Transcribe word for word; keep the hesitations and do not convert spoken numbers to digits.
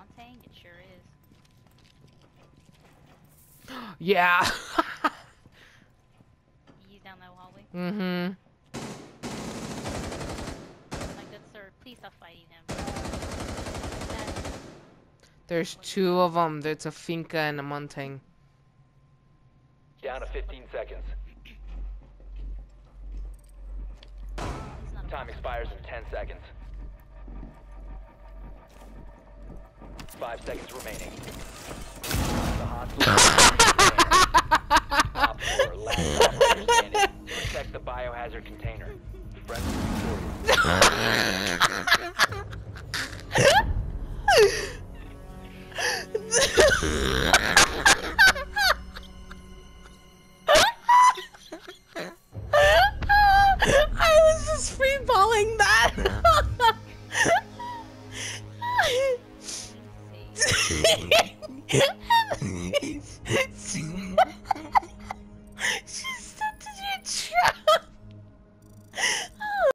Montang? It sure is. Yeah. You down that hallway? Mm-hmm. My good sir, please stop fighting him. That... There's two of them. There's a Finca and a Montang. Down to fifteen seconds. Time expires in ten seconds. Five seconds remaining. The hostile. Top four, last operator standing. Protect the biohazard container. Friendly I was just freeballing that.